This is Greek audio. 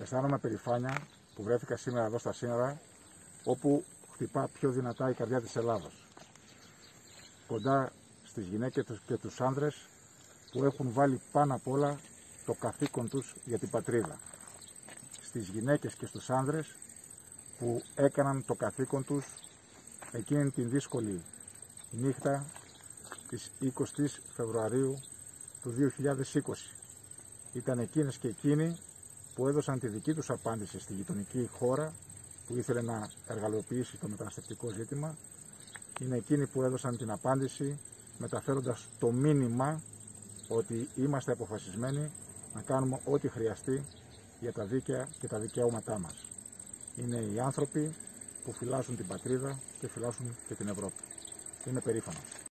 Αισθάνομαι περηφάνεια που βρέθηκα σήμερα εδώ στα σύνορα, όπου χτυπά πιο δυνατά η καρδιά της Ελλάδος. Κοντά στις γυναίκες και τους άνδρες που έχουν βάλει πάνω απ' όλα το καθήκον τους για την πατρίδα. Στις γυναίκες και στους άνδρες που έκαναν το καθήκον τους εκείνη την δύσκολη νύχτα της 20ης Φεβρουαρίου του 2020. Ήταν εκείνες και εκείνοι που έδωσαν τη δική τους απάντηση στη γειτονική χώρα που ήθελε να εργαλειοποιήσει το μεταναστευτικό ζήτημα. Είναι εκείνοι που έδωσαν την απάντηση μεταφέροντας το μήνυμα ότι είμαστε αποφασισμένοι να κάνουμε ό,τι χρειαστεί για τα δίκαια και τα δικαιώματά μας. Είναι οι άνθρωποι που φυλάσσουν την πατρίδα και φυλάσσουν και την Ευρώπη. Είμαι περήφανος.